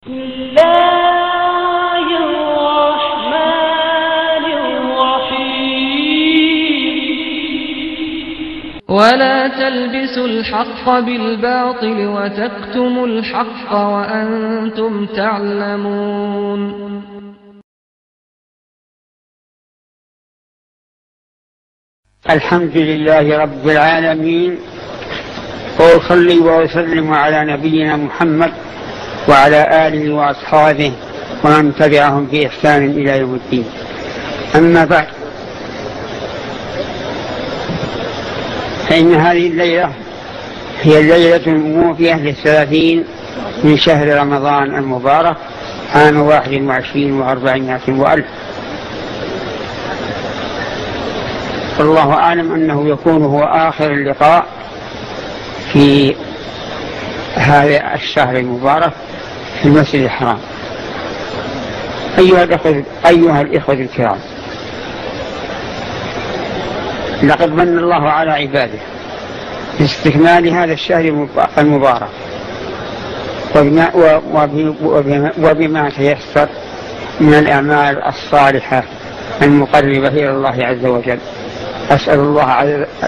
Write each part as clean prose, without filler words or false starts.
بسم الله الرحمن الرحيم ولا تلبسوا الحق بالباطل وتكتموا الحق وأنتم تعلمون. الحمد لله رب العالمين، وأصلي وأسلم على نبينا محمد وعلى آله وأصحابه ومن تبعهم بإحسان إلى يوم الدين. أما بعد، فإن هذه الليلة هي الليلة الموافية ل30 من شهر رمضان المبارك عام 21 و400 وألف. والله أعلم أنه يكون هو آخر اللقاء في هذا الشهر المبارك في المسجد الحرام. أيها الإخوة الكرام، لقد من الله على عباده باستكمال هذا الشهر المبارك وبما تيسر من الأعمال الصالحة المقربة إلى الله عز وجل. أسأل الله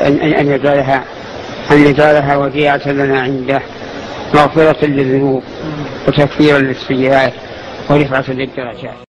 أن يجعلها وديعة لنا عنده، مغفرة للذنوب وتكفيرا للسيئات ورفعة للدرجات.